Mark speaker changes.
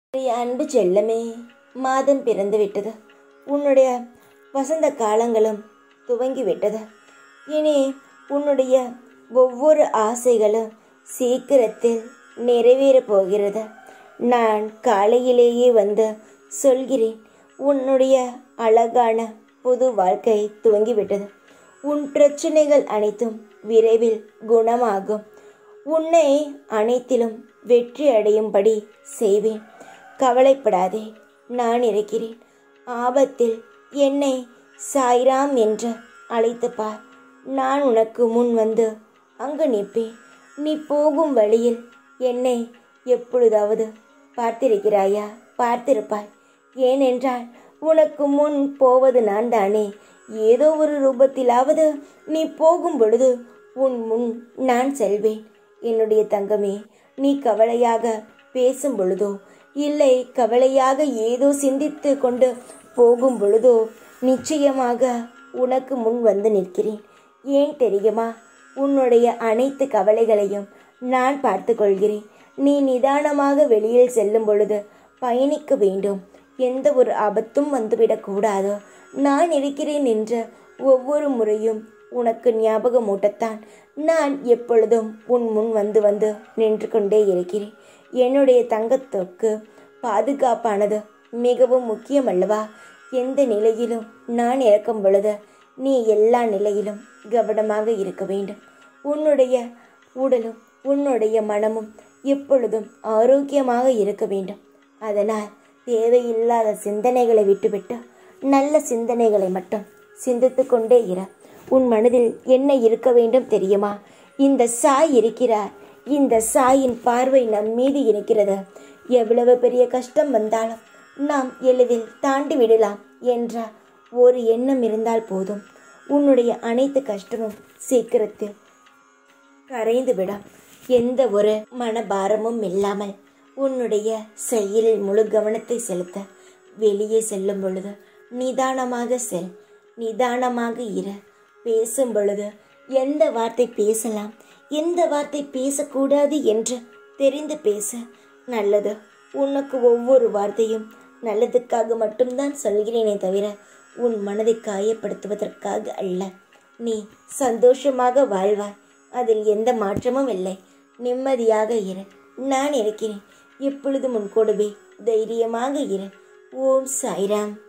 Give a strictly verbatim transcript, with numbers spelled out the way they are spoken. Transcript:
Speaker 1: என்னுடைய அன்பு செல்லமே, மாதம் பிறந்து விட்டது. உன்னுடைய வசந்த காலங்களும் துவங்கி விட்டது. இனி உன்னுடைய ஒவ்வொரு ஆசைகளும் சீக்கிரத்தில் நிறைவேறப் போகிறது. நான் காலையிலேயே வந்து சொல்கிறேன், உன்னுடைய அழகான புது வாழ்க்கை துவங்கிவிட்டது. உன் பிரச்சனைகள் அனைத்தும் விரைவில் குணமாகும். உன்னை அனைத்திலும் வெற்றி அடையும்படி செய்வேன். கவலைப்படாதே, நான் இருக்கிறேன். ஆபத்தில் என்னை சாய்ராம் என்று அழைத்து பார். நான் உனக்கு முன் வந்து அங்கு நிற்பேன். நீ போகும் வழியில் என்னை எப்பொழுதாவது பார்த்திருக்கிறாயா? பார்த்திருப்பாய். ஏனென்றால் உனக்கு முன் போவது நான் தானே. ஏதோ ஒரு ரூபத்திலாவது நீ போகும் பொழுது உன் முன் நான் செல்வேன். என்னுடைய தங்கமே, நீ கவலையாக பேசும் பொழுதோ, இல்லை கவலையாக ஏதோ சிந்தித்து கொண்டு போகும் பொழுதோ நிச்சயமாக உனக்கு முன் வந்து நிற்கிறேன். ஏன் தெரியுமா? உன்னுடைய அனைத்து கவலைகளையும் நான் பார்த்து கொள்கிறேன். நீ நிதானமாக வெளியில் செல்லும் பொழுது பயணிக்க வேண்டும். எந்த ஒரு ஆபத்தும் வந்துவிடக்கூடாது. நான் இருக்கிறேன் என்ற ஒவ்வொரு முறையும் உனக்கு ஞாபகமூட்டத்தான் நான் எப்பொழுதும் உன் முன் வந்து வந்து நின்று கொண்டே இருக்கிறேன். என்னுடைய தங்கத்துக்கு பாதுகாப்பானது மிகவும் முக்கியம் அல்லவா? எந்த நிலையிலும் நான் இறக்கும் பொழுது நீ எல்லா நிலையிலும் கவனமாக இருக்க வேண்டும். உன்னுடைய உடலும் உன்னுடைய மனமும் எப்பொழுதும் ஆரோக்கியமாக இருக்க வேண்டும். அதனால் தேவையில்லாத சிந்தனைகளை விட்டுவிட்டு நல்ல சிந்தனைகளை மட்டும் சிந்தித்து கொண்டே இரு. உன் மனதில் என்ன இருக்க வேண்டும் தெரியுமா? இந்த சாய் இருக்கிறார். இந்த சாயின் பார்வை நம் மீது இருக்கிறது. எவ்வளவு பெரிய கஷ்டம் வந்தாலும் நாம் எளிதில் தாண்டி விடலாம் என்ற ஒரு எண்ணம் இருந்தால் போதும். உன்னுடைய அனைத்து கஷ்டமும் சீக்கிரத்தில் கரைந்துவிடும். எந்த ஒரு மனபாரமும் இல்லாமல் உன்னுடைய செயலில் முழு கவனத்தை செலுத்த வெளியே செல்லும் பொழுது நிதானமாக செல். நிதானமாக இரு. பேசும் பொழுது எந்த வார்த்தை பேசலாம், எந்த வார்த்தை பேசக்கூடாது என்று தெரிந்து பேச. நல்லது. உனக்கு ஒவ்வொரு வார்த்தையும் நல்லதுக்காக மட்டும்தான் சொல்கிறேனே தவிர உன் மனதை காயப்படுத்துவதற்காக அல்ல. நீ சந்தோஷமாக வாழ்வாய். அதில் எந்த மாற்றமும் இல்லை. நிம்மதியாக இரு. நான் இருக்கிறேன். எப்பொழுதும் உன் கூடவே தைரியமாக இரு. ஓம் சாய்ராம்.